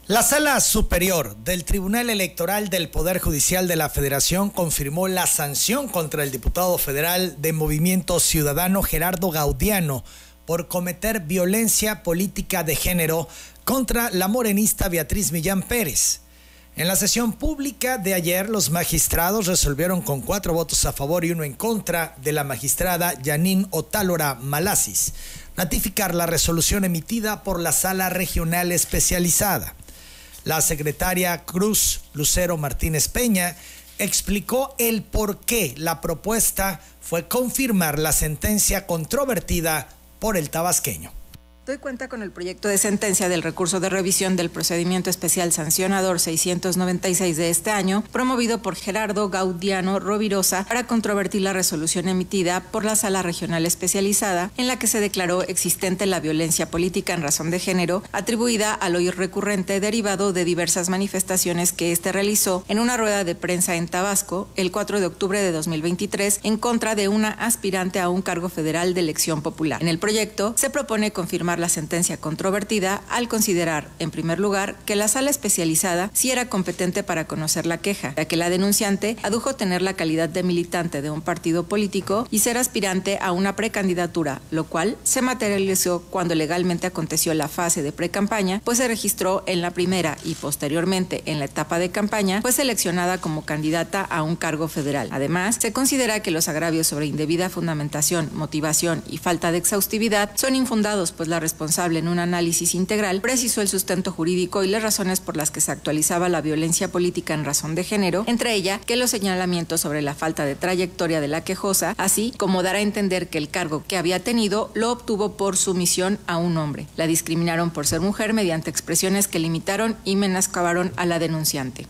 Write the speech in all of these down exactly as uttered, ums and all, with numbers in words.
La Sala Superior del Tribunal Electoral del Poder Judicial de la Federación confirmó la sanción contra el diputado federal de Movimiento Ciudadano Gerardo Gaudiano por cometer violencia política de género contra la morenista Beatriz Millán Pérez. En la sesión pública de ayer, los magistrados resolvieron con cuatro votos a favor y uno en contra de la magistrada Janine Otálora Malasis ratificar la resolución emitida por la Sala Regional Especializada. La secretaria Cruz Lucero Martínez Peña explicó el por qué la propuesta fue confirmar la sentencia controvertida por el tabasqueño. Doy cuenta con el proyecto de sentencia del recurso de revisión del procedimiento especial sancionador seiscientos noventa y seis de este año, promovido por Gerardo Gaudiano Rovirosa para controvertir la resolución emitida por la Sala Regional Especializada, en la que se declaró existente la violencia política en razón de género, atribuida al hoy recurrente derivado de diversas manifestaciones que éste realizó en una rueda de prensa en Tabasco el cuatro de octubre de dos mil veintitrés en contra de una aspirante a un cargo federal de elección popular. En el proyecto se propone confirmar la sentencia controvertida al considerar, en primer lugar, que la sala especializada sí era competente para conocer la queja, ya que la denunciante adujo tener la calidad de militante de un partido político y ser aspirante a una precandidatura, lo cual se materializó cuando legalmente aconteció la fase de precampaña, pues se registró en la primera y posteriormente en la etapa de campaña, fue seleccionada como candidata a un cargo federal. Además, se considera que los agravios sobre indebida fundamentación, motivación y falta de exhaustividad son infundados, pues la responsable en un análisis integral precisó el sustento jurídico y las razones por las que se actualizaba la violencia política en razón de género, entre ella que los señalamientos sobre la falta de trayectoria de la quejosa, así como dar a entender que el cargo que había tenido lo obtuvo por sumisión a un hombre. La discriminaron por ser mujer mediante expresiones que limitaron y menoscabaron a la denunciante.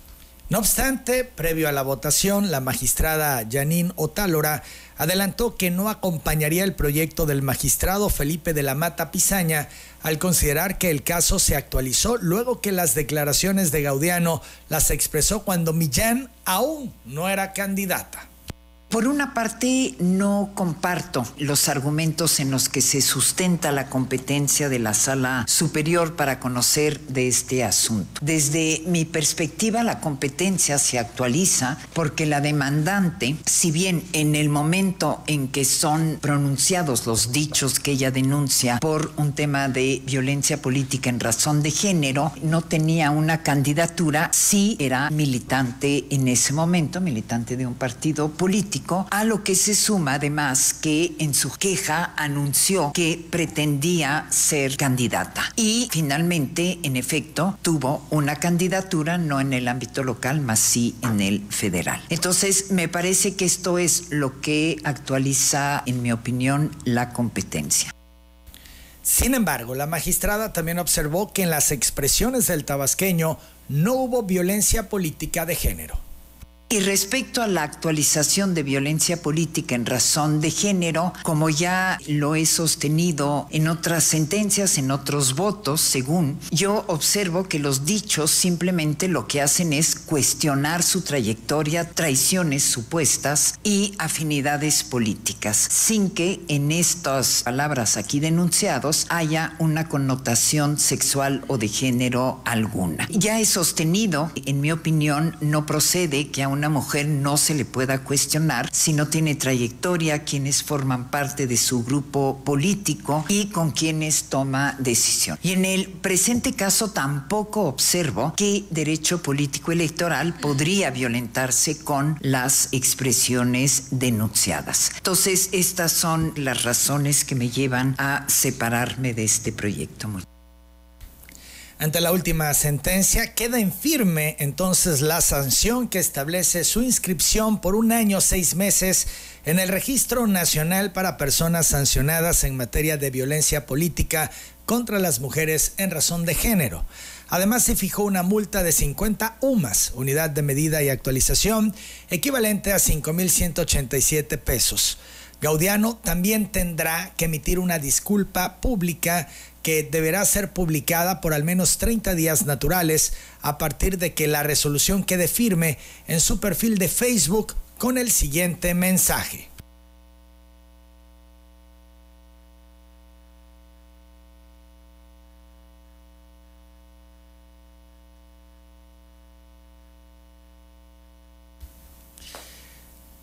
No obstante, previo a la votación, la magistrada Janine Otálora adelantó que no acompañaría el proyecto del magistrado Felipe de la Mata Pizaña al considerar que el caso se actualizó luego que las declaraciones de Gaudiano las expresó cuando Millán aún no era candidata. Por una parte, no comparto los argumentos en los que se sustenta la competencia de la Sala Superior para conocer de este asunto. Desde mi perspectiva, la competencia se actualiza porque la demandante, si bien en el momento en que son pronunciados los dichos que ella denuncia por un tema de violencia política en razón de género, no tenía una candidatura, sí era militante en ese momento, militante de un partido político, a lo que se suma además que en su queja anunció que pretendía ser candidata y finalmente, en efecto, tuvo una candidatura no en el ámbito local, más sí en el federal. Entonces, me parece que esto es lo que actualiza, en mi opinión, la competencia. Sin embargo, la magistrada también observó que en las expresiones del tabasqueño no hubo violencia política de género. Y respecto a la actualización de violencia política en razón de género, como ya lo he sostenido en otras sentencias, en otros votos, según, yo observo que los dichos simplemente lo que hacen es cuestionar su trayectoria, traiciones supuestas y afinidades políticas, sin que en estas palabras aquí denunciados haya una connotación sexual o de género alguna. Ya he sostenido, en mi opinión, no procede que a una mujer no se le pueda cuestionar si no tiene trayectoria, quienes forman parte de su grupo político y con quienes toma decisión. Y en el presente caso tampoco observo que derecho político electoral podría violentarse con las expresiones denunciadas. Entonces, estas son las razones que me llevan a separarme de este proyecto. Ante la última sentencia, queda en firme entonces la sanción que establece su inscripción por un año, seis meses en el Registro Nacional para Personas Sancionadas en materia de violencia política contra las mujeres en razón de género. Además, se fijó una multa de cincuenta U M A S, unidad de medida y actualización, equivalente a cinco mil ciento ochenta y siete pesos. Gaudiano también tendrá que emitir una disculpa pública que deberá ser publicada por al menos treinta días naturales a partir de que la resolución quede firme en su perfil de Facebook con el siguiente mensaje.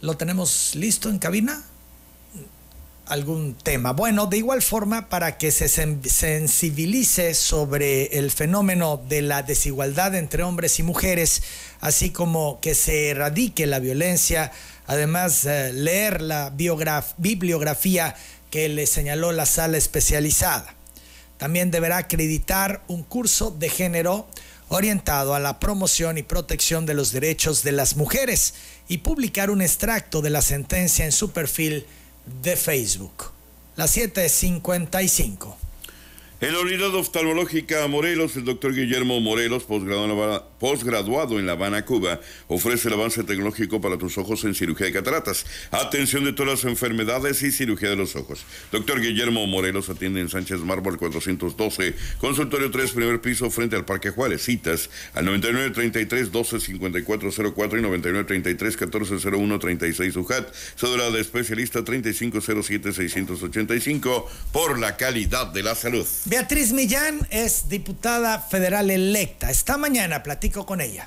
¿Lo tenemos listo en cabina? Algún tema. Bueno, de igual forma, para que se sensibilice sobre el fenómeno de la desigualdad entre hombres y mujeres, así como que se erradique la violencia, además eh, leer la bibliografía que le señaló la sala especializada. También deberá acreditar un curso de género orientado a la promoción y protección de los derechos de las mujeres y publicar un extracto de la sentencia en su perfil de Facebook. Las siete cincuenta y cinco. En la unidad oftalmológica Morelos, el doctor Guillermo Morelos, posgraduado, posgraduado en La Habana, Cuba, ofrece el avance tecnológico para tus ojos en cirugía de cataratas, atención de todas las enfermedades y cirugía de los ojos. Doctor Guillermo Morelos atiende en Sánchez Mármol cuatrocientos doce, consultorio tres, primer piso, frente al Parque Juárez. Citas al noventa y nueve treinta y tres doce cincuenta y cuatro cero cuatro y noventa y nueve treinta y tres catorce cero uno treinta y seis U J A T, cédula de especialista treinta y cinco cero siete seiscientos ochenta y cinco, por la calidad de la salud. Beatriz Millán es diputada federal electa. Esta mañana platico con ella.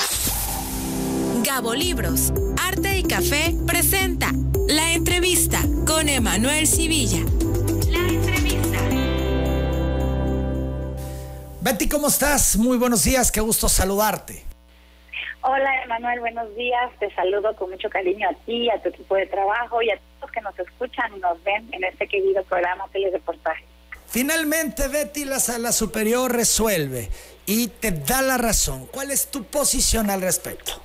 Gabo Libros, Arte y Café presenta La Entrevista con Emanuel Civilla. La Entrevista. Betty, ¿cómo estás? Muy buenos días, qué gusto saludarte. Hola, Emanuel, buenos días. Te saludo con mucho cariño a ti, a tu equipo de trabajo y a todos que nos escuchan y nos ven en este querido programa Telereportaje. Finalmente, Betty, la Sala Superior resuelve y te da la razón. ¿Cuál es tu posición al respecto?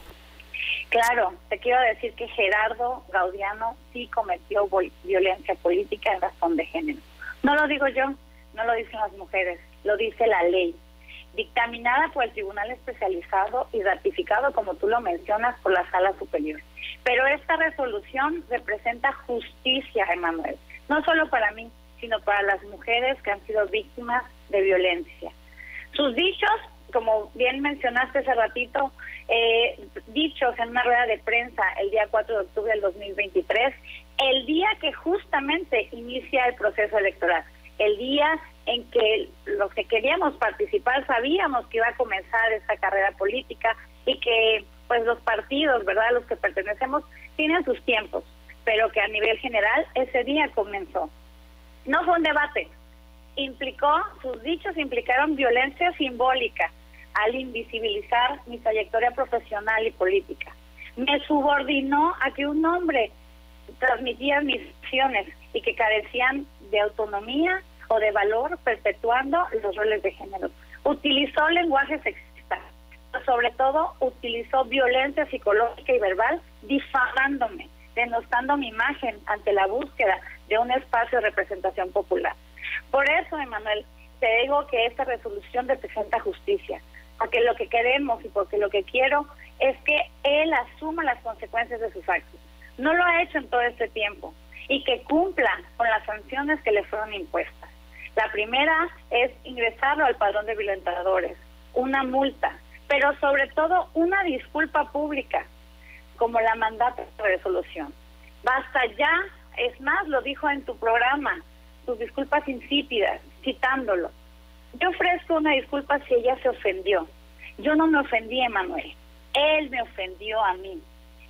Claro, te quiero decir que Gerardo Gaudiano sí cometió violencia política en razón de género. No lo digo yo, no lo dicen las mujeres, lo dice la ley, dictaminada por el Tribunal Especializado y ratificado, como tú lo mencionas, por la Sala Superior. Pero esta resolución representa justicia, Emanuel, no solo para mí, sino para las mujeres que han sido víctimas de violencia. Sus dichos, como bien mencionaste hace ratito, eh, dichos en una rueda de prensa el día cuatro de octubre del dos mil veintitrés, el día que justamente inicia el proceso electoral, el día en que los que queríamos participar sabíamos que iba a comenzar esta carrera política y que pues los partidos, ¿verdad?, los que pertenecemos, tienen sus tiempos, pero que a nivel general ese día comenzó. No fue un debate, implicó, sus dichos implicaron violencia simbólica al invisibilizar mi trayectoria profesional y política. Me subordinó a que un hombre transmitía mis acciones y que carecían de autonomía o de valor, perpetuando los roles de género. Utilizó lenguaje sexista, pero sobre todo utilizó violencia psicológica y verbal, difamándome, denostando mi imagen ante la búsqueda de un espacio de representación popular. Por eso, Emanuel, te digo que esta resolución representa justicia, porque lo que queremos y porque lo que quiero es que él asuma las consecuencias de sus actos. No lo ha hecho en todo este tiempo y que cumpla con las sanciones que le fueron impuestas. La primera es ingresarlo al padrón de violentadores, una multa, pero sobre todo una disculpa pública, como la mandata la resolución. Basta ya. Es más, lo dijo en tu programa, sus disculpas insípidas, citándolo. Yo ofrezco una disculpa si ella se ofendió. Yo no me ofendí, Emanuel. Él me ofendió a mí.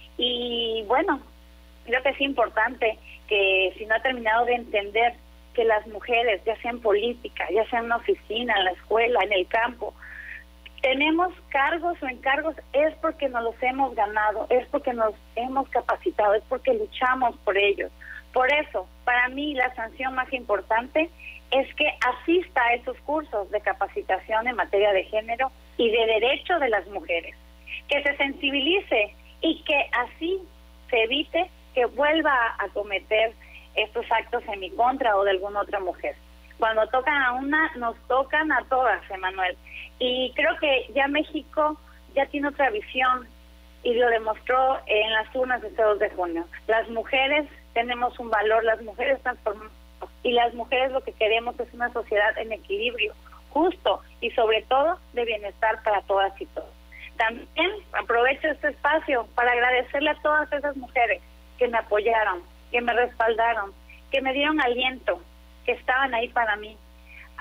Y bueno, creo que es importante que si no ha terminado de entender que las mujeres, ya sea en política, ya sea en una oficina, en la escuela, en el campo, tenemos cargos o encargos, es porque nos los hemos ganado, es porque nos hemos capacitado, es porque luchamos por ellos. Por eso, para mí, la sanción más importante es que asista a esos cursos de capacitación en materia de género y de derecho de las mujeres, que se sensibilice y que así se evite que vuelva a cometer estos actos en mi contra o de alguna otra mujer. Cuando tocan a una, nos tocan a todas, Emanuel. Y creo que ya México ya tiene otra visión y lo demostró en las urnas de este dos de junio. Las mujeres tenemos un valor, las mujeres transformamos y las mujeres lo que queremos es una sociedad en equilibrio, justo y sobre todo de bienestar para todas y todos. También aprovecho este espacio para agradecerle a todas esas mujeres que me apoyaron, que me respaldaron, que me dieron aliento, que estaban ahí para mí.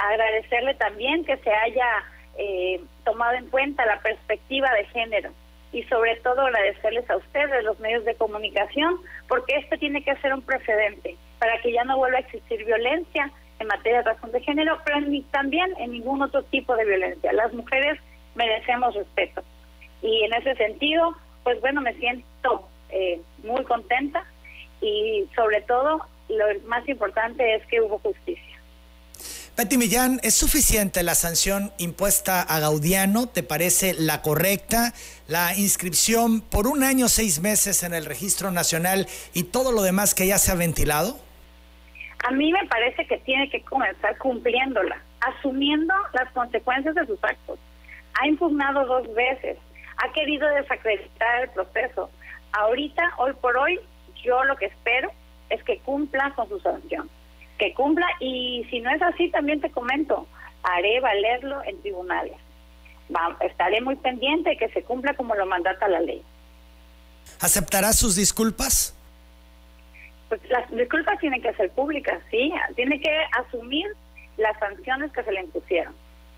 Agradecerle también que se haya eh, tomado en cuenta la perspectiva de género y sobre todo agradecerles a ustedes, los medios de comunicación, porque este tiene que ser un precedente para que ya no vuelva a existir violencia en materia de razón de género, pero ni, también en ningún otro tipo de violencia. Las mujeres merecemos respeto y en ese sentido, pues bueno, me siento eh, muy contenta y sobre todo lo más importante es que hubo justicia. Betty Millán, ¿es suficiente la sanción impuesta a Gaudiano? ¿Te parece la correcta? La inscripción por un año, seis meses en el Registro Nacional y todo lo demás que ya se ha ventilado. A mí me parece que tiene que comenzar cumpliéndola, asumiendo las consecuencias de sus actos. Ha impugnado dos veces, ha querido desacreditar el proceso. Ahorita, hoy por hoy, yo lo que espero es que cumpla con su sanción. Que cumpla, y si no es así, también te comento, haré valerlo en tribunales. Va, estaré muy pendiente de que se cumpla como lo mandata la ley. ¿Aceptará sus disculpas? Pues las disculpas tienen que ser públicas, sí, tiene que asumir las sanciones que se le impusieron.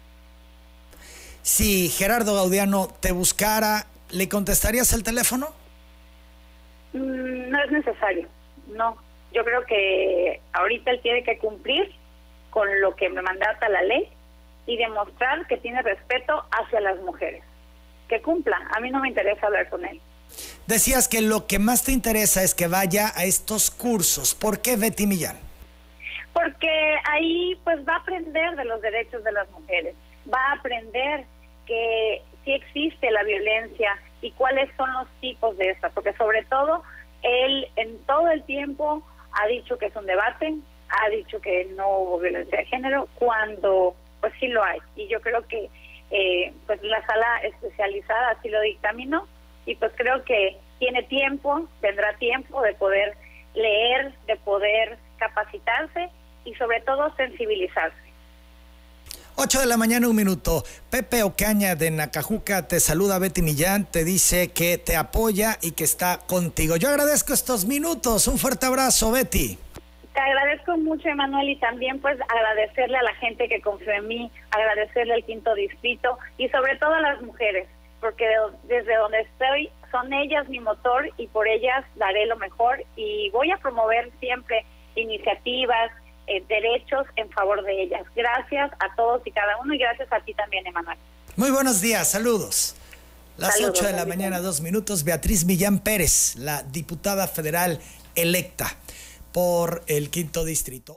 Si Gerardo Gaudiano te buscara, ¿le contestarías el teléfono? Mm, no es necesario, no. Yo creo que ahorita él tiene que cumplir con lo que me mandata la ley y demostrar que tiene respeto hacia las mujeres. Que cumpla, a mí no me interesa hablar con él. Decías que lo que más te interesa es que vaya a estos cursos. ¿Por qué, Betty Millán? Porque ahí pues va a aprender de los derechos de las mujeres, va a aprender que sí existe la violencia y cuáles son los tipos de esta, porque sobre todo él en todo el tiempo ha dicho que es un debate, ha dicho que no hubo violencia de género, cuando pues sí lo hay. Y yo creo que eh, pues la sala especializada así lo dictaminó, y pues creo que tiene tiempo, tendrá tiempo de poder leer, de poder capacitarse y sobre todo sensibilizarse. ocho de la mañana, un minuto. Pepe Ocaña de Nacajuca te saluda. Betty Millán te dice que te apoya y que está contigo. Yo agradezco estos minutos. Un fuerte abrazo, Betty. Te agradezco mucho, Emanuel, y también pues agradecerle a la gente que confió en mí, agradecerle al Quinto Distrito y sobre todo a las mujeres, porque desde donde estoy son ellas mi motor y por ellas daré lo mejor y voy a promover siempre iniciativas, Eh, derechos en favor de ellas. Gracias a todos y cada uno y gracias a ti también, Emanuel. Muy buenos días, saludos. Las Saludos, ocho de la bendiciones. mañana, dos minutos. Beatriz Millán Pérez, la diputada federal electa por el Quinto Distrito.